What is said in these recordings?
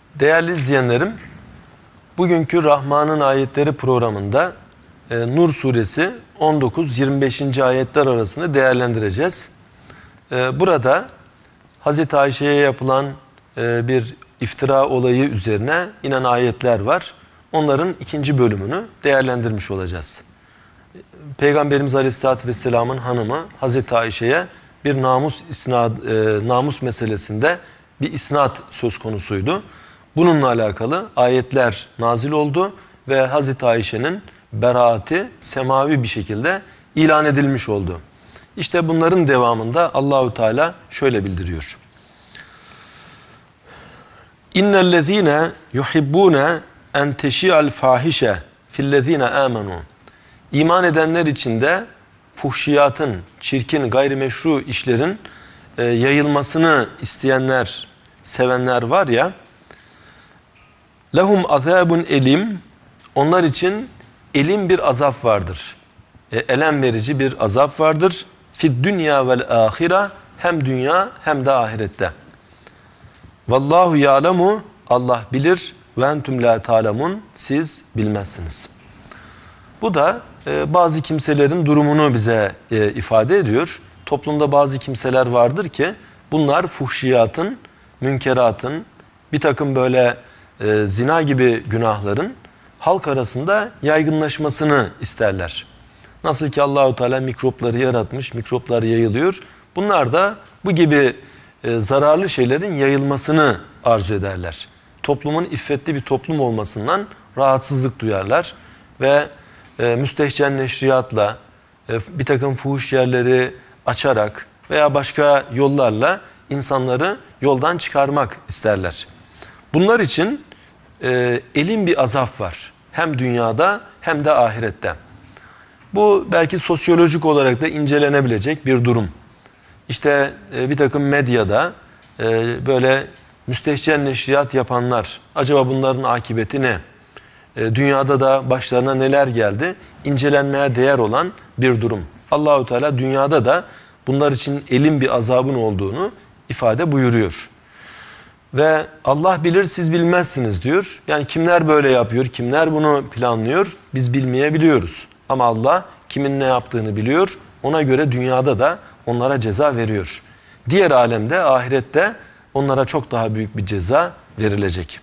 Değerli izleyenlerim, bugünkü Rahman'ın ayetleri programında Nur suresi 19-25. ayetler arasını değerlendireceğiz. Burada Hazreti Ayşe'ye yapılan bir iftira olayı üzerine inen ayetler var. Onların ikinci bölümünü değerlendirmiş olacağız. Peygamberimiz Aleyhisselatü Vesselam'ın hanımı Hazreti Ayşe'ye bir namus meselesinde bir isnat söz konusuydu. Bununla alakalı ayetler nazil oldu ve Hazreti Ayşe'nin beraati semavi bir şekilde ilan edilmiş oldu. İşte bunların devamında Allahu Teala şöyle bildiriyor. İnnellezîne yuhibbûne en teşi'al fâhişe fillezîne âmenû. İman edenler içinde fuhşiyatın, çirkin, gayrimeşru işlerin yayılmasını isteyenler, sevenler var ya, lehum azabun elim, onlar için elim bir azap vardır. Elem verici bir azap vardır. Fid dünya vel ahire, hem dünya hem de ahirette. Vallahu ya'lemu, Allah bilir ve entum la ta'lemun, siz bilmezsiniz. Bu da bazı kimselerin durumunu bize ifade ediyor. Toplumda bazı kimseler vardır ki bunlar fuhşiyatın, münkeratın, bir takım böyle zina gibi günahların halk arasında yaygınlaşmasını isterler. Nasıl ki Allahu Teala mikropları yaratmış, mikroplar yayılıyor. Bunlar da bu gibi zararlı şeylerin yayılmasını arzu ederler. Toplumun iffetli bir toplum olmasından rahatsızlık duyarlar ve müstehcen neşriyatla, bir takım fuhuş yerleri açarak veya başka yollarla insanları yoldan çıkarmak isterler. Bunlar için elin bir azap var. Hem dünyada hem de ahirette. Bu belki sosyolojik olarak da incelenebilecek bir durum. İşte bir takım medyada böyle müstehcen neşriyat yapanlar, acaba bunların akıbeti ne? Dünyada da başlarına neler geldi? İncelenmeye değer olan bir durum. Allahu Teala dünyada da bunlar için elin bir azabın olduğunu ifade buyuruyor. Ve Allah bilir, siz bilmezsiniz diyor. Yani kimler böyle yapıyor, kimler bunu planlıyor, biz bilmeyebiliyoruz. Ama Allah kimin ne yaptığını biliyor. Ona göre dünyada da onlara ceza veriyor. Diğer alemde, ahirette onlara çok daha büyük bir ceza verilecek.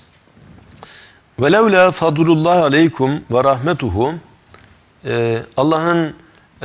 وَلَوْلَا فَضُلُ اللّٰهِ عَلَيْكُمْ وَرَحْمَتُهُ, Allah'ın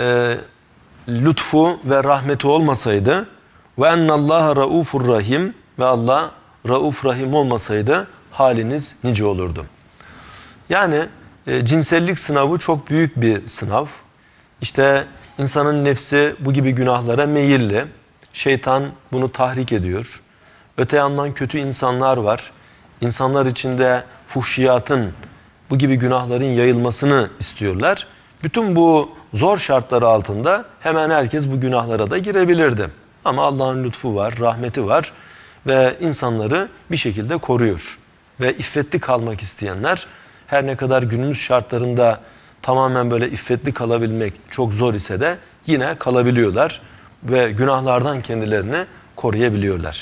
lütfu ve rahmeti olmasaydı, وَاَنَّ اللّٰهَ رَؤُوفُ rahim, ve Allah Rauf Rahim olmasaydı haliniz nice olurdu. Yani cinsellik sınavı çok büyük bir sınav. İşte insanın nefsi bu gibi günahlara meyilli. Şeytan bunu tahrik ediyor. Öte yandan kötü insanlar var. İnsanlar içinde fuhşiyatın, bu gibi günahların yayılmasını istiyorlar. Bütün bu zor şartlar altında hemen herkes bu günahlara da girebilirdi. Ama Allah'ın lütfu var, rahmeti var ve insanları bir şekilde koruyor. Ve iffetli kalmak isteyenler, her ne kadar günümüz şartlarında tamamen böyle iffetli kalabilmek çok zor ise de yine kalabiliyorlar ve günahlardan kendilerini koruyabiliyorlar.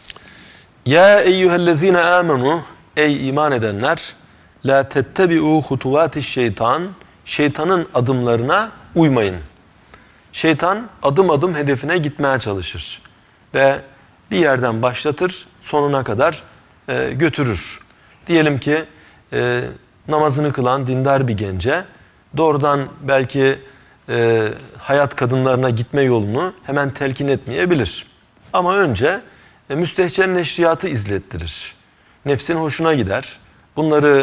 Ya eyyühellezine amenu, ey iman edenler, la tettebi'u hutuvatiş şeytan, şeytanın adımlarına uymayın. Şeytan adım adım hedefine gitmeye çalışır ve bir yerden başlatır, sonuna kadar götürür. Diyelim ki namazını kılan dindar bir gence doğrudan belki hayat kadınlarına gitme yolunu hemen telkin etmeyebilir. Ama önce müstehcen neşriyatı izlettirir. Nefsin hoşuna gider. Bunları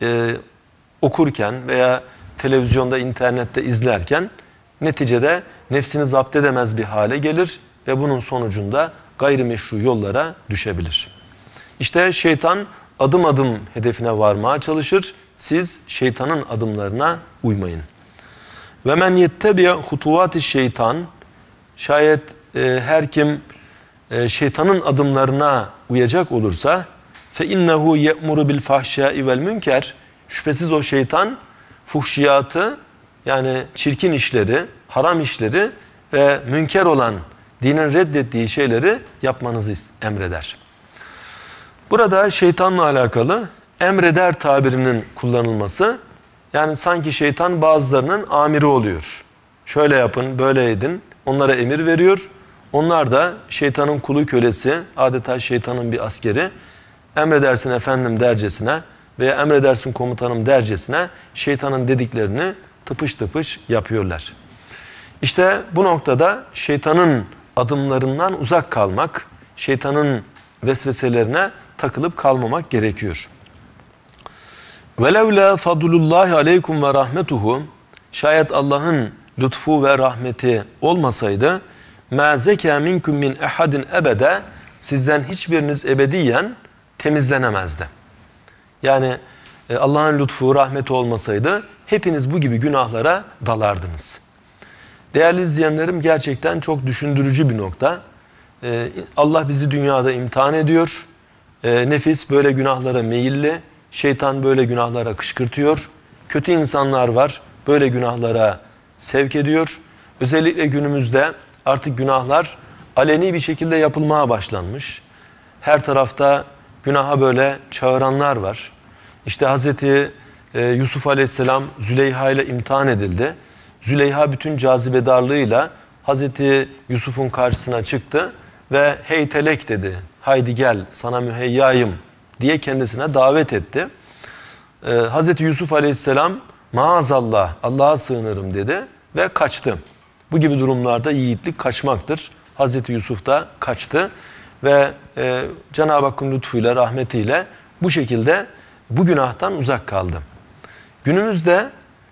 okurken veya televizyonda, internette izlerken neticede nefsini zapt edemez bir hale gelir ve bunun sonucunda gayrimeşru yollara düşebilir. İşte şeytan adım adım hedefine varmaya çalışır. Siz şeytanın adımlarına uymayın. Ve men yettebi hutuvati şeytan, şayet her kim şeytanın adımlarına uyacak olursa, fe innehu ye'muru bil fahşai vel münker, şüphesiz o şeytan fuhşiyatı, yani çirkin işleri, haram işleri ve münker olan, dinin reddettiği şeyleri yapmanızı emreder. Burada şeytanla alakalı emreder tabirinin kullanılması, yani sanki şeytan bazılarının amiri oluyor. Şöyle yapın, böyle edin, onlara emir veriyor. Onlar da şeytanın kulu, kölesi, adeta şeytanın bir askeri. Emredersin efendim dercesine veya emredersin komutanım dercesine şeytanın dediklerini tıpış tıpış yapıyorlar. İşte bu noktada şeytanın adımlarından uzak kalmak, şeytanın vesveselerine takılıp kalmamak gerekiyor. وَلَوْلَا فَضُلُ اللّٰهِ عَلَيْكُمْ وَرَحْمَتُهُ Şayet Allah'ın lütfu ve rahmeti olmasaydı مَا زَكَى مِنْكُمْ مِنْ اَحَدٍ ebede Sizden hiçbiriniz ebediyen temizlenemezdi. Yani Allah'ın lütfu, rahmeti olmasaydı hepiniz bu gibi günahlara dalardınız. Değerli izleyenlerim, gerçekten çok düşündürücü bir nokta. Allah bizi dünyada imtihan ediyor. Nefis böyle günahlara meyilli. Şeytan böyle günahlara kışkırtıyor. Kötü insanlar var, böyle günahlara sevk ediyor. Özellikle günümüzde artık günahlar aleni bir şekilde yapılmaya başlanmış. Her tarafta günaha böyle çağıranlar var. İşte Hazreti Yusuf Aleyhisselam Züleyha ile imtihan edildi. Züleyha bütün cazibedarlığıyla Hazreti Yusuf'un karşısına çıktı ve hey telek dedi. Haydi gel sana müheyyayım diye kendisine davet etti. Hazreti Yusuf Aleyhisselam maazallah Allah'a sığınırım dedi ve kaçtı. Bu gibi durumlarda yiğitlik kaçmaktır. Hazreti Yusuf da kaçtı ve Cenab-ı Hakk'ın lütfuyla, rahmetiyle bu şekilde bu günahtan uzak kaldı. Günümüzde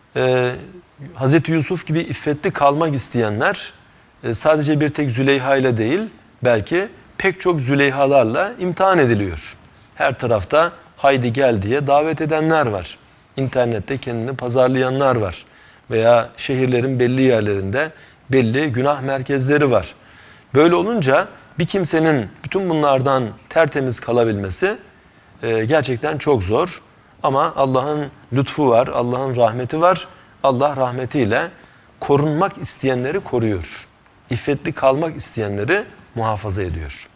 Hazreti Yusuf gibi iffetli kalmak isteyenler sadece bir tek Züleyha ile değil, belki pek çok Züleyhalarla imtihan ediliyor. Her tarafta haydi gel diye davet edenler var. İnternette kendini pazarlayanlar var. Veya şehirlerin belli yerlerinde belli günah merkezleri var. Böyle olunca bir kimsenin bütün bunlardan tertemiz kalabilmesi gerçekten çok zor. Ama Allah'ın lütfu var, Allah'ın rahmeti var. Allah rahmetiyle korunmak isteyenleri koruyor. İffetli kalmak isteyenleri muhafaza ediyor.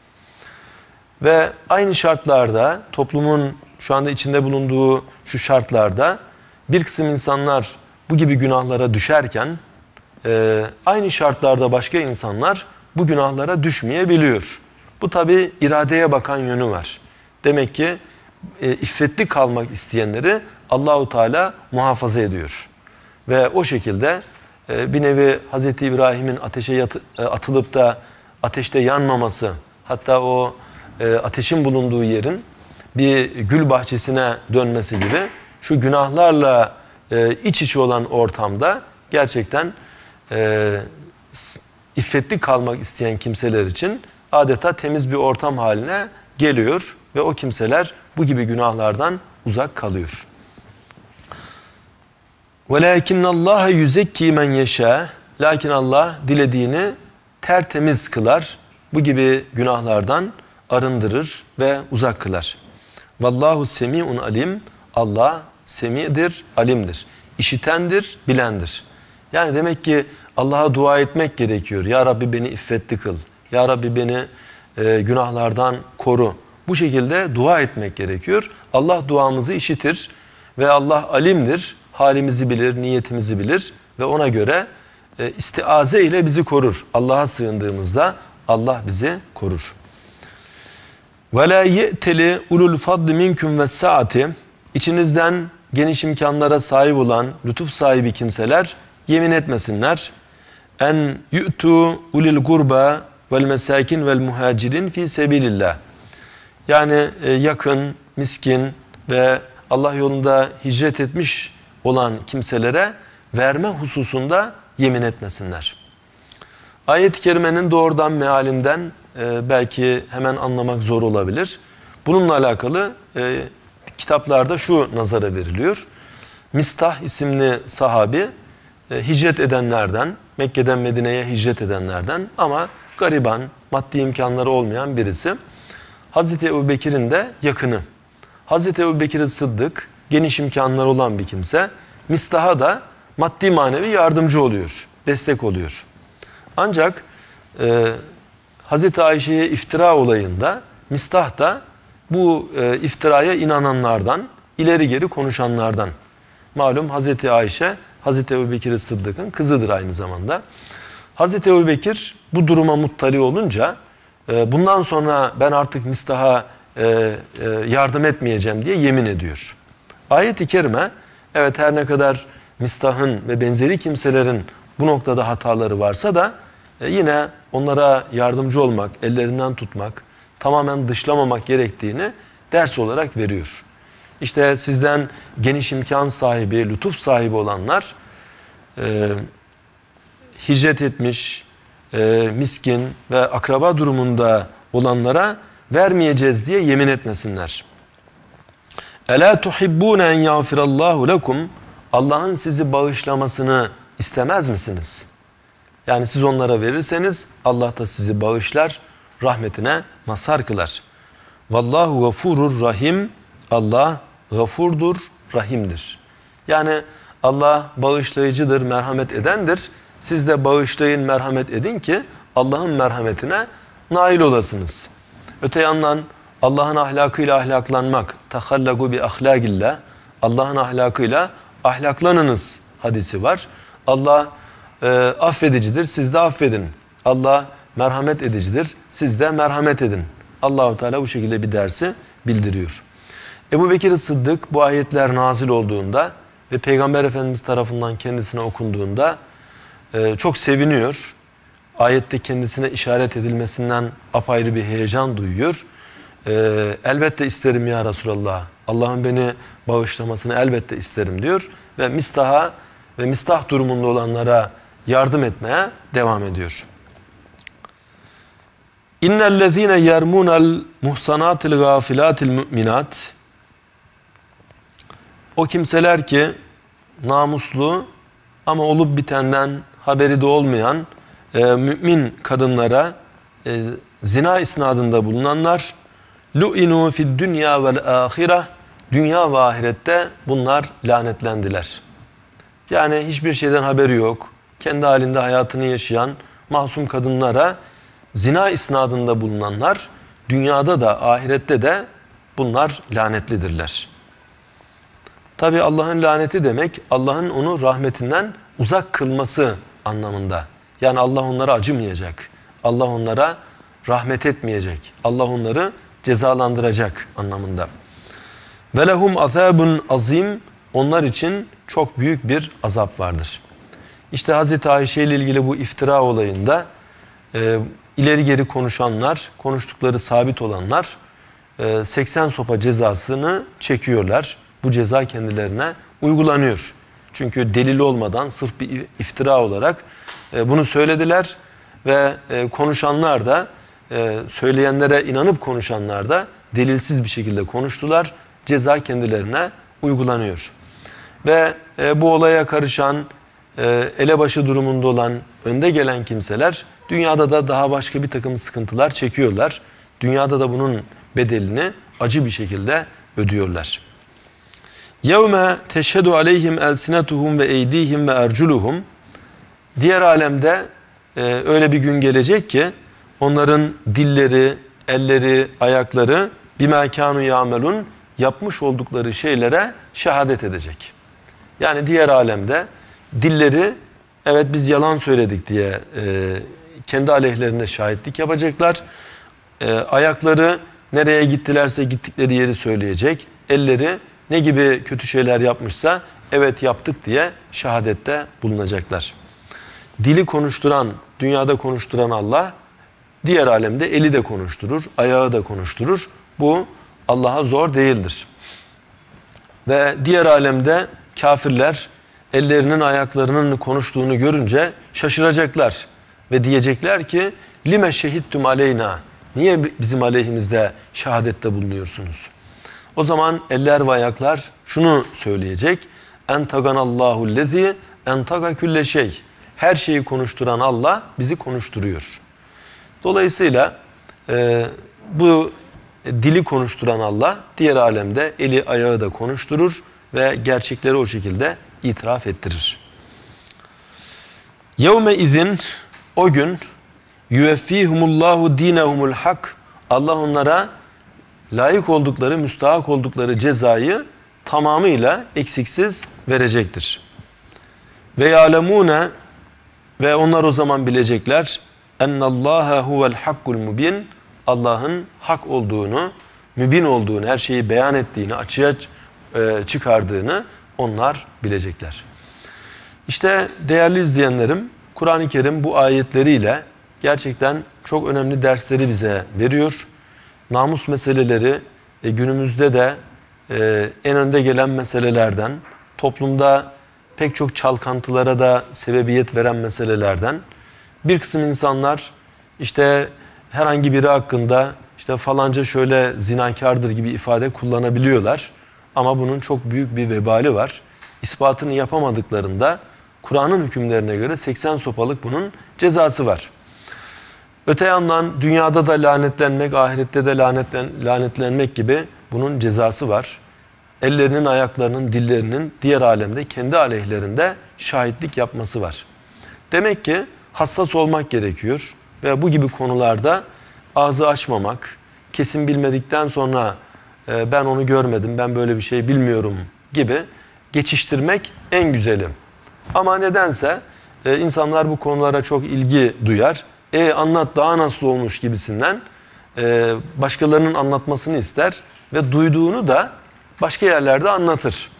Ve aynı şartlarda, toplumun şu anda içinde bulunduğu şu şartlarda bir kısım insanlar bu gibi günahlara düşerken aynı şartlarda başka insanlar bu günahlara düşmeyebiliyor. Bu tabi iradeye bakan yönü var. Demek ki iffetli kalmak isteyenleri Allahu Teala muhafaza ediyor. Ve o şekilde bir nevi Hazreti İbrahim'in ateşe atılıp da ateşte yanmaması, hatta o ateşin bulunduğu yerin bir gül bahçesine dönmesi gibi şu günahlarla iç içe olan ortamda gerçekten iffetli kalmak isteyen kimseler için adeta temiz bir ortam haline geliyor ve o kimseler bu gibi günahlardan uzak kalıyor. وَلَاكِنَّ اللّٰهَ يُزَكِّي مَنْ يَشَاءُ Lakin Allah dilediğini tertemiz kılar, bu gibi günahlardan arındırır ve uzak kılar. Vallahu semi'un alim. Allah semi'dir, alimdir. İşitendir, bilendir. Yani demek ki Allah'a dua etmek gerekiyor. Ya Rabbi beni iffetli kıl. Ya Rabbi beni günahlardan koru. Bu şekilde dua etmek gerekiyor. Allah duamızı işitir ve Allah alimdir. Halimizi bilir, niyetimizi bilir ve ona göre istiaze ile bizi korur. Allah'a sığındığımızda Allah bizi korur. وَلَا يَأْتَلِ ulul fadli minkum ve's-saati İçinizden geniş imkanlara sahip olan, lütuf sahibi kimseler yemin etmesinler. En yu'tu ulil gurba vel mesakin vel muhacirin fi sebilillah. Yani yakın, miskin ve Allah yolunda hicret etmiş olan kimselere verme hususunda yemin etmesinler. Ayet-i kerimenin doğrudan mealinden belki hemen anlamak zor olabilir. Bununla alakalı kitaplarda şu nazara veriliyor. Mistah isimli sahabi hicret edenlerden, Mekke'den Medine'ye hicret edenlerden ama gariban, maddi imkanları olmayan birisi. Hazreti Ebubekir'in de yakını. Hazreti Ebubekir Sıddık geniş imkanları olan bir kimse. Mistah'a da maddi manevi yardımcı oluyor, destek oluyor. Ancak Hazreti Ayşe'ye iftira olayında Mistah da bu iftiraya inananlardan, ileri geri konuşanlardan. Malum Hazreti Ayşe, Hazreti Ebubekir Sıddık'ın kızıdır aynı zamanda. Hazreti Ebubekir bu duruma muttali olunca bundan sonra ben artık Mistah'a yardım etmeyeceğim diye yemin ediyor. Ayet-i kerime, evet her ne kadar Mistah'ın ve benzeri kimselerin bu noktada hataları varsa da yine onlara yardımcı olmak, ellerinden tutmak, tamamen dışlamamak gerektiğini ders olarak veriyor. İşte sizden geniş imkan sahibi, lütuf sahibi olanlar hicret etmiş, miskin ve akraba durumunda olanlara vermeyeceğiz diye yemin etmesinler. Ela tuhibbune en yağfirallahu lekum, Allah'ın sizi bağışlamasını istemez misiniz? Yani siz onlara verirseniz Allah da sizi bağışlar, rahmetine mazhar kılar. Vallahu gafurur rahim, Allah gafurdur, rahimdir. Yani Allah bağışlayıcıdır, merhamet edendir. Siz de bağışlayın, merhamet edin ki Allah'ın merhametine nail olasınız. Öte yandan Allah'ın ahlakıyla ahlaklanmak, tahallagu bi ahlakillah, Allah'ın ahlakıyla ahlaklanınız hadisi var. Allah affedicidir, siz de affedin. Allah merhamet edicidir, siz de merhamet edin. Allahu Teala bu şekilde bir dersi bildiriyor. Ebubekir Sıddık bu ayetler nazil olduğunda ve Peygamber Efendimiz tarafından kendisine okunduğunda çok seviniyor. Ayette kendisine işaret edilmesinden apayrı bir heyecan duyuyor. Elbette isterim ya Resulallah. Allah'ın beni bağışlamasını elbette isterim diyor. Ve Mistah'a ve Mistah durumunda olanlara yardım etmeye devam ediyor. İnnellezîne yermûnel muhsanâtil gâfilâtil mü'minât. O kimseler ki namuslu ama olup bitenden haberi de olmayan mümin kadınlara zina isnadında bulunanlar lu'inû fid dünya vel âhire, dünya ve ahirette bunlar lanetlendiler. Yani hiçbir şeyden haberi yok, kendi halinde hayatını yaşayan masum kadınlara zina isnadında bulunanlar dünyada da ahirette de bunlar lanetlidirler. Tabi Allah'ın laneti demek Allah'ın onu rahmetinden uzak kılması anlamında. Yani Allah onlara acımayacak. Allah onlara rahmet etmeyecek. Allah onları cezalandıracak anlamında. Ve lehum azabun azim, onlar için çok büyük bir azap vardır. İşte Hazreti Ayşe ile ilgili bu iftira olayında ileri geri konuşanlar, konuştukları sabit olanlar 80 sopa cezasını çekiyorlar. Bu ceza kendilerine uygulanıyor. Çünkü delil olmadan sırf bir iftira olarak bunu söylediler ve konuşanlar da söyleyenlere inanıp konuşanlar da delilsiz bir şekilde konuştular. Ceza kendilerine uygulanıyor. Ve bu olaya karışan, elebaşı durumunda olan, önde gelen kimseler dünyada da daha başka bir takım sıkıntılar çekiyorlar. Dünyada da bunun bedelini acı bir şekilde ödüyorlar. يَوْمَ تَشْهَدُ عَلَيْهِمْ أَلْسِنَتُهُمْ وَاَيْد۪يهِمْ وَاَرْجُلُهُمْ. Diğer alemde öyle bir gün gelecek ki onların dilleri, elleri, ayakları بِمَا كَانُوا يَعْمَلُونَ, yapmış oldukları şeylere şehadet edecek. Yani diğer alemde dilleri evet biz yalan söyledik diye kendi aleyhlerinde şahitlik yapacaklar. Ayakları nereye gittilerse gittikleri yeri söyleyecek. Elleri ne gibi kötü şeyler yapmışsa evet yaptık diye şehadette bulunacaklar. Dili konuşturan, dünyada konuşturan Allah diğer alemde eli de konuşturur, ayağı da konuşturur. Bu Allah'a zor değildir. Ve diğer alemde kafirler ellerinin ayaklarının konuştuğunu görünce şaşıracaklar ve diyecekler ki lime şehittum aleyna, niye bizim aleyhimizde şehadette bulunuyorsunuz? O zaman eller ve ayaklar şunu söyleyecek: entaganallahu lezi entaga külle şey. Her şeyi konuşturan Allah bizi konuşturuyor. Dolayısıyla bu dili konuşturan Allah diğer alemde eli ayağı da konuşturur ve gerçekleri o şekilde itiraf ettirir. Yevme izin, o gün, yüveffihumullahu dinehumul hak, Allah onlara layık oldukları, müstahak oldukları cezayı tamamıyla eksiksiz verecektir. Ve ya'lemune, ve onlar o zaman bilecekler, ennallâhe huvel hakkul mubin, Allah'ın hak olduğunu, mübin olduğunu, her şeyi beyan ettiğini, açığa çıkardığını onlar bilecekler. İşte değerli izleyenlerim, Kur'an-ı Kerim bu ayetleriyle gerçekten çok önemli dersleri bize veriyor. Namus meseleleri günümüzde de en önde gelen meselelerden, toplumda pek çok çalkantılara da sebebiyet veren meselelerden. Bir kısım insanlar işte herhangi biri hakkında işte falanca şöyle zinakardır gibi ifade kullanabiliyorlar. Ama bunun çok büyük bir vebali var. İspatını yapamadıklarında Kur'an'ın hükümlerine göre 80 sopalık bunun cezası var. Öte yandan dünyada da lanetlenmek, ahirette de lanetlenmek gibi bunun cezası var. Ellerinin, ayaklarının, dillerinin diğer alemde kendi aleyhlerinde şahitlik yapması var. Demek ki hassas olmak gerekiyor ve bu gibi konularda ağzı açmamak, kesin bilmedikten sonra ben onu görmedim, ben böyle bir şey bilmiyorum gibi geçiştirmek en güzeli. Ama nedense insanlar bu konulara çok ilgi duyar. Anlat daha nasıl olmuş gibisinden başkalarının anlatmasını ister ve duyduğunu da başka yerlerde anlatır.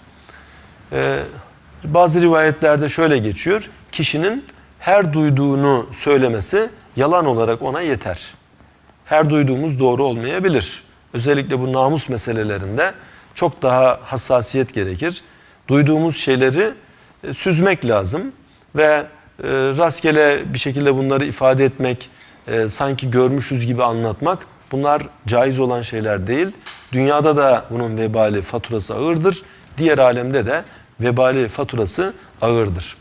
Bazı rivayetlerde şöyle geçiyor. Kişinin her duyduğunu söylemesi yalan olarak ona yeter. Her duyduğumuz doğru olmayabilir. Özellikle bu namus meselelerinde çok daha hassasiyet gerekir. Duyduğumuz şeyleri süzmek lazım ve rastgele bir şekilde bunları ifade etmek, sanki görmüşüz gibi anlatmak, bunlar caiz olan şeyler değil. Dünyada da bunun vebali, faturası ağırdır. Diğer alemde de vebali, faturası ağırdır.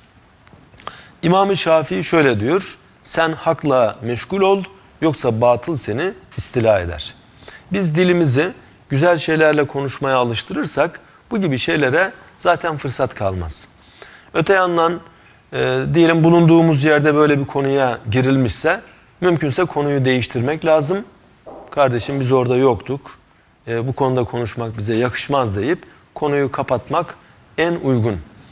İmam-ı Şafii şöyle diyor: sen hakla meşgul ol, yoksa batıl seni istila eder. Biz dilimizi güzel şeylerle konuşmaya alıştırırsak bu gibi şeylere zaten fırsat kalmaz. Öte yandan diyelim bulunduğumuz yerde böyle bir konuya girilmişse mümkünse konuyu değiştirmek lazım. Kardeşim biz orada yoktuk, bu konuda konuşmak bize yakışmaz deyip konuyu kapatmak en uygun.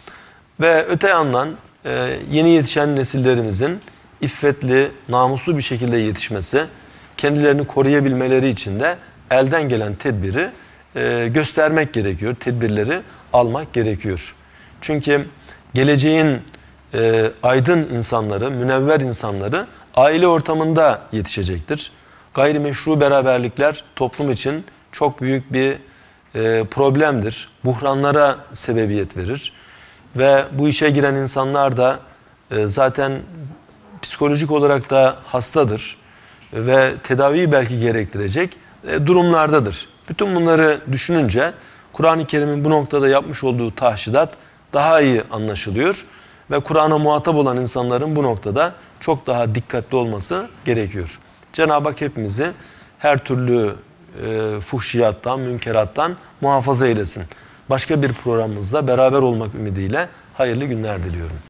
Ve öte yandan yeni yetişen nesillerimizin iffetli, namuslu bir şekilde yetişmesi, kendilerini koruyabilmeleri için de elden gelen tedbiri göstermek gerekiyor, tedbirleri almak gerekiyor. Çünkü geleceğin aydın insanları, münevver insanları aile ortamında yetişecektir. Gayrimeşru beraberlikler toplum için çok büyük bir problemdir. Buhranlara sebebiyet verir. Ve bu işe giren insanlar da zaten psikolojik olarak da hastadır ve tedaviyi belki gerektirecek durumlardadır. Bütün bunları düşününce Kur'an-ı Kerim'in bu noktada yapmış olduğu tahşidat daha iyi anlaşılıyor ve Kur'an'a muhatap olan insanların bu noktada çok daha dikkatli olması gerekiyor. Cenab-ı Hak hepimizi her türlü fuhşiyattan, münkerattan muhafaza eylesin. Başka bir programımızda beraber olmak ümidiyle hayırlı günler diliyorum.